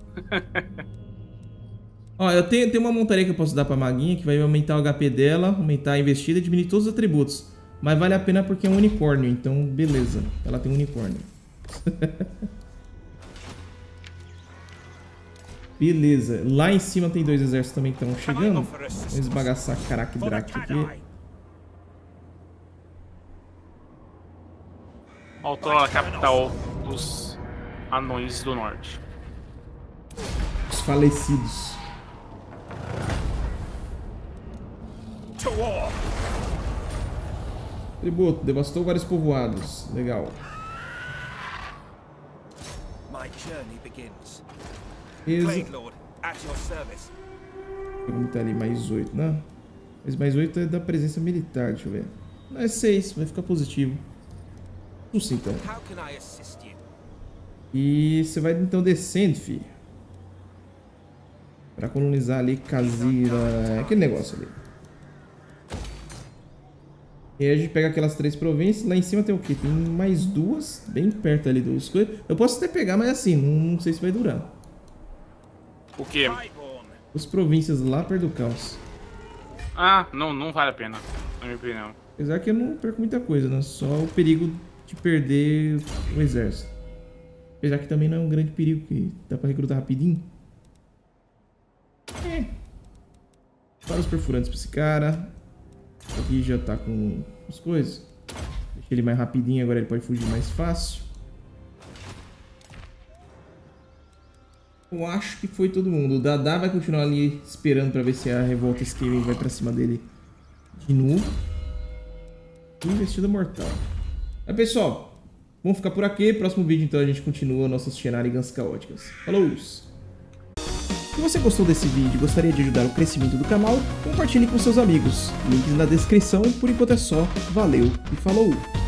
Ó, eu tenho uma montaria que eu posso dar pra maguinha, que vai aumentar o HP dela, aumentar a investida e diminuir todos os atributos. Mas vale a pena porque é um unicórnio, então beleza. Ela tem um unicórnio. Beleza. Lá em cima tem 2 exércitos também que estão chegando. Vamos esbagaçar Karak Drak aqui. Faltou a capital dos anões do norte. Os falecidos. Tributo, devastou vários povoados. Legal. Beleza. Vamos botar ali mais 8, né? Mas mais 8 é da presença militar, deixa eu ver. Não, é 6, vai ficar positivo. Isso então. E você vai então descendo, filho. Pra colonizar ali Khazira, aquele negócio ali. E aí a gente pega aquelas 3 províncias. Lá em cima tem o quê? Tem mais 2, bem perto ali dos coisas. Eu posso até pegar, mas assim, não sei se vai durar. O quê? As províncias lá perto do Caos. Ah, não vale a pena, na minha opinião. Apesar que eu não perco muita coisa, né? Só o perigo de perder o exército. Apesar que também não é um grande perigo, que dá pra recrutar rapidinho. Para os perfurantes pra esse cara. Aqui já tá com as coisas. Deixa ele mais rapidinho, agora ele pode fugir mais fácil. Eu acho que foi todo mundo. O Dada vai continuar ali esperando pra ver se a revolta Skaven vai pra cima dele de novo. Investida mortal. Aí, pessoal, vamos ficar por aqui. Próximo vídeo, então, a gente continua nossas shenanigans caóticas. Falou! Se você gostou desse vídeo e gostaria de ajudar o crescimento do canal, compartilhe com seus amigos. Links na descrição. Por enquanto é só. Valeu e falou!